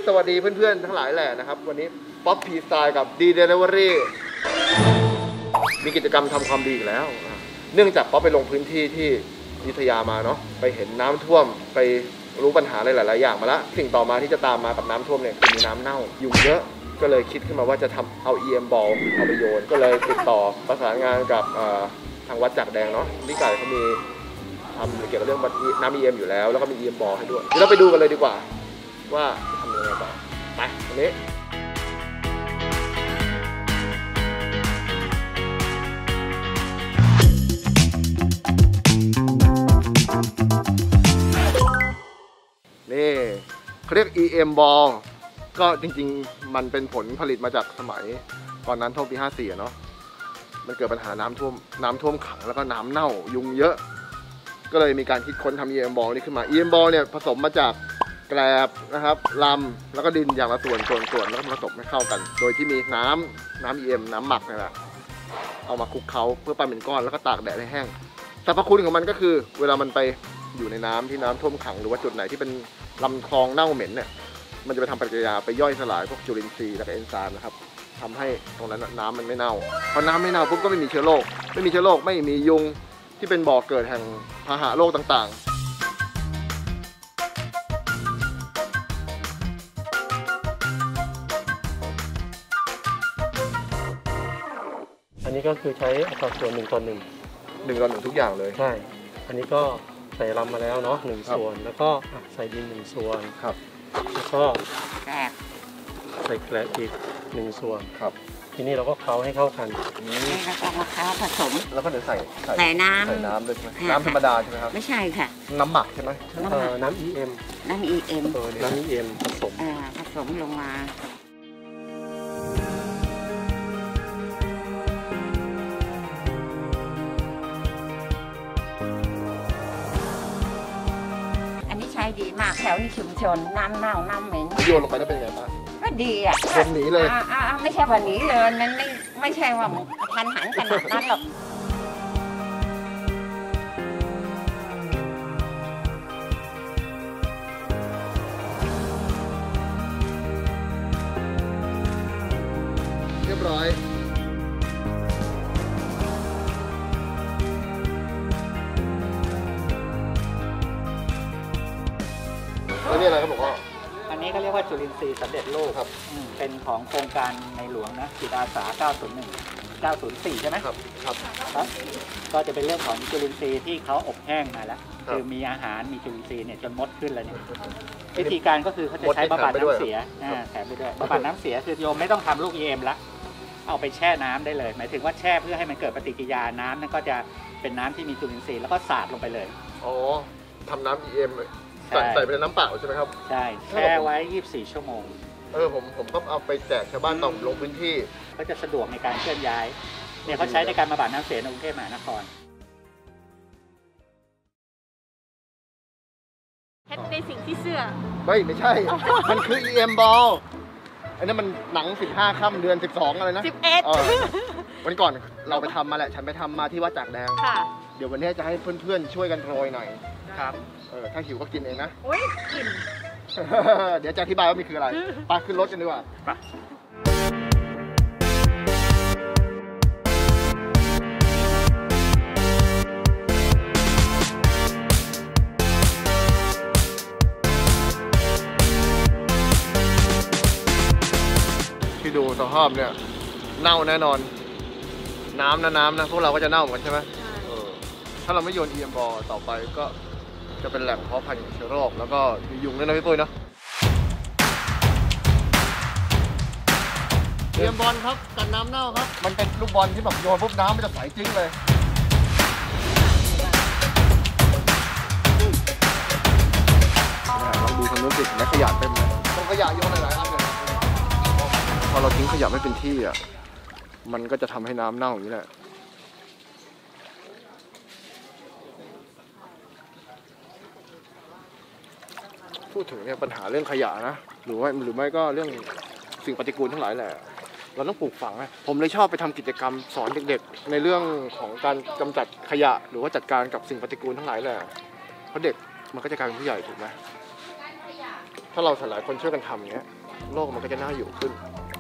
สวัสดีเพื่อนๆทั้งหลายแหละนะครับวันนี้ป๊อปพีสไตล์กับดีเดลิเวอรี่มีกิจกรรมทำความดีอีกแล้วเนื่องจากป๊อปไปลงพื้นที่ที่อยุธยามาเนาะไปเห็นน้ำท่วมไปรู้ปัญหาหลายๆอย่างมาละสิ่งต่อมาที่จะตามมากับน้ำท่วมเนี่ยคือมีน้ำเน่ายุงเยอะก็เลยคิดขึ้นมาว่าจะทำเอา EM ball เอาไปโยนก็เลยติดต่อประสานงานกับทางวัดจักรแดงเนาะพี่ไก่เขามีทำเกี่ยวกับเรื่องน้ำ EM อยู่แล้วแล้วก็มี EM ball ให้ด้วยเดี๋ยวเราไปดูกันเลยดีกว่าว่าทำยังไงต่อไปวันนี้นี่เขาเรียก EM ball ก็จริงๆมันเป็นผลผลิตมาจากสมัยตอนนั้นท่วมปี 54เนาะมันเกิดปัญหาน้ำท่วมขังแล้วก็น้ำเน่ายุงเยอะก็เลยมีการคิดค้นทำ EM ball นี่ขึ้นมา EM ball เนี่ยผสมมาจากแกลบนะครับลำแล้วก็ดินอย่างละส่วนแล้วก็ผสมให้เข้ากันโดยที่มีน้ำ EM น้ำหมักนี่แหละเอามาคลุกเคล้าเพื่อปั้นเป็นก้อนแล้วก็ตากแดดให้แห้งสรรพคุณของมันก็คือเวลามันไปอยู่ในน้ำที่น้ำท่วมขังหรือว่าจุดไหนที่เป็นลำคลองเน่าเหม็นเนี่ยมันจะไปทำปฏิกิริยาไปย่อยสลายพวกจุลินทรีย์และเอนไซม์นะครับทำให้ตรงนั้นน้ำมันไม่เน่าพอน้ำไม่เน่าปุ๊บก็ไม่มีเชื้อโรคไม่มียุงที่เป็นบ่อเกิดแห่งพาหะโรคต่างอันนี้ก็คือใช้อัตราส่วน1 ต่อ 1 1 ทุกอย่างเลยใช่อันนี้ก็ใส่ลำมาแล้วเนาะ1 ส่วนแล้วก็ใส่ดิน1 ส่วนครับแล้วก็แกลบใส่แกลบอีก1 ส่วนครับทีนี้เราก็เคล้าให้เข้ากันแล้วก็มะพร้าวผสมแล้วก็เดี๋ยวใส่น้ำด้วยใช่ไหมน้ำธรรมดาใช่ไหมครับไม่ใช่ค่ะน้ำหมักใช่ไหมน้ำ EM น้ำ EM ผสมลงมาใช้ดีมากแถวนี้ชุมชนน้ำเน่าน้ำเหม็นโยนลงไปแล้วเป็นไงบ้างก็ดีอ่ะคนหนีเลยไม่ใช่วันนี้เลยมันไม่ใช่ว่าทันหันขนาดนั้นหรอกเรียบร้อยแล้วนี่อะไรครับบอกว่าอันนี้ก็เรียกว่าจุลินทรีย์สำเร็จรูปครับเป็นของโครงการในหลวงนะจิตอาสา 904 ใช่ไหมครับก็จะเป็นเรื่องของจุลินทรีย์ที่เขาอบแห้งมาแล้วคือมีอาหารมีจุลินทรีย์เนี่ยจนมดขึ้นแล้วเนี่ยวิธีการก็คือเขาจะใช้บำบัดน้ำเสียแถมไปด้วยบำบัดน้ำเสียคือโยมไม่ต้องทำลูก EM ละเอาไปแช่น้ำได้เลยหมายถึงว่าแช่เพื่อให้มันเกิดปฏิกิริยาน้ำนั่นก็จะเป็นน้ำที่มีจุลินทรีย์แล้วก็สาดลงไปเลยอ๋อทำน้ำ EMใส่ไปในน้ำเปล่าใช่ไหมครับใช่แช่ไว้24 ชั่วโมงผมก็เอาไปแจกชาวบ้านต่อลงพื้นที่ก็จะสะดวกในการเคลื่อนย้ายเนี่ยเขาใช้ในการบำบัดน้ำเสียในกรุงเทพมหานครเพชรในสิ่งที่เสื้อไม่ใช่ มันคือ EM ball อันนี้มันหนัง15 ค่ำเดือน12อะไรนะ11วันก่อนเราไปทำมาแหละฉันไปทำมาที่วัดจักรแดงเดี๋ยววันนี้จะให้เพื่อนๆช่วยกันโรยหน่อยครับถ้าหิวก็กินเองนะโอ้ยกินเดี๋ยวจะอธิบายว่ามันคืออะไรไปขึ้นรถกันดีกว่าไปที่ดูสภาพเนี่ยเน่าแน่นอนน้ำนะพวกเราก็จะเน่าเหมือนกันใช่ไหมถ้าเราไม่โยน EM ball ต่อไปก็จะเป็นแหล่งเพาะพันธุ์เชื้อโรคแล้วก็มียุงด้วยนะพี่ปุ้ยเนาะEM ball ครับกันน้ำเน่าครับมันเป็นลูกบอลที่แบบโยนปุ๊บน้ำมันจะใสจริงเลยลองดูทางนู้นสิและขยะเต็มเลยตรงขยะโยนหลายๆอันเลยพอเราทิ้งขยะไม่เป็นที่อ่ะมันก็จะทำให้น้ำเน่าอย่างนี้แหละพูดถึงเนี่ยปัญหาเรื่องขยะนะหรือไม่ก็เรื่องสิ่งปฏิกูลทั้งหลายแหละเราต้องปลูกฝังนะผมเลยชอบไปทำกิจกรรมสอนเด็กๆในเรื่องของการกำจัดขยะหรือว่าจัดการกับสิ่งปฏิกูลทั้งหลายแหละเพราะเด็กมันก็จะกลายเป็นผู้ใหญ่ถูกไหมถ้าเราหลายคนช่วยกันทำอย่างเงี้ยโลกมันก็จะน่าอยู่ขึ้น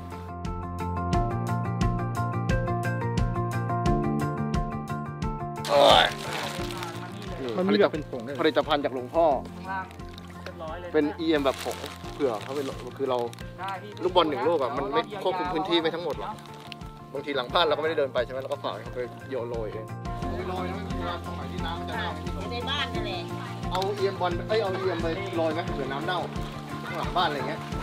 มันมีแบบเป็นผงด้วยผลิตภัณฑ์จากหลวงพ่อเป็น EM แบบผงเผื่อเขาเป็นคือเราลูกบอล1ลูกอ่ะมันไม่ควบคุมพื้นที่ไม่ทั้งหมดหรอกบางทีหลังบ้านเราก็ไม่ได้เดินไปใช่ไหมเราก็ฝากให้เขาไปโยนโรยเองโรยนะเวลาสมัยที่น้ำมันจะเน่าในบ้านนั่นแหละเอา EM บอลเอา EM ไปโรยไหมเผื่อน้ำเน่าข้างหลังบ้านอะไรเงี้ย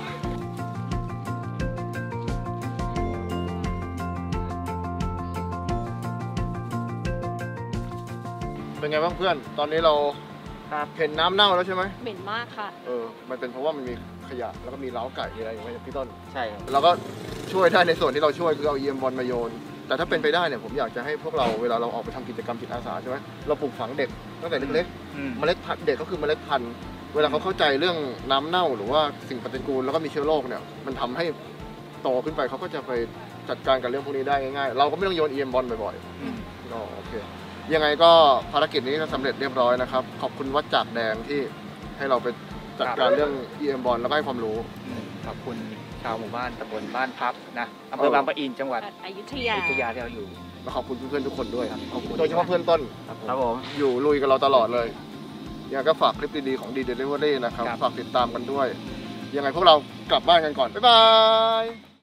เป็นไงบ้างเพื่อนตอนนี้เราครับเห็นน้ำเน่าแล้วใช่ไหมเหม็นมากค่ะมันเป็นเพราะว่ามันมีขยะแล้วก็มีเล้าไก่มีอะไรอย่างเงี้ยพี่ต้นใช่ครับเราก็ช่วยได้ในส่วนที่เราช่วยคือเอา EM บอลมาโยน แต่ถ้าเป็นไปได้เนี่ยผมอยากจะให้พวกเราเวลาเราออกไปทำกิจกรรมจิตอาสาใช่ไหมเราปลูกฝังเด็กตั้งแต่เล็กๆเมล็ดพันธุ์เด็กก็คือเมล็ดพันธุ์เวลาเขาเข้าใจเรื่องน้ำเน่าหรือว่าสิ่งปฏิกูลแล้วก็มีเชื้อโรคเนี่ยมันทำให้โตขึ้นไปเขาก็จะไปจัดการกับเรื่องพวกนี้ได้ง่ายๆเราก็ไม่ต้องโยน EM บอลบ่อยๆก็โอเคยังไงก็ภารกิจนี้ก็สำเร็จเรียบร้อยนะครับขอบคุณวัดจากแดงที่ให้เราไปจัดการเรื่อง EM บอลแล้วก็ให้ความรู้ขอบคุณชาวหมู่บ้านตำบลบ้านพับนะอำเภอบางปะอินจังหวัดอยุธอยายุธยาที่เราอยู่และขอบคุณเพื่อนๆทุกคนด้วยขอบคุณโดยเฉพาะเพื่อนต้นครับผมอยู่ลุยกับเราตลอดเลยยังไงก็ฝากคลิปดีๆของ D-Delivery นะครับครับฝากติดตามกันด้วย ยังไงพวกเรากลับบ้านกันก่อน บ๊ายบาย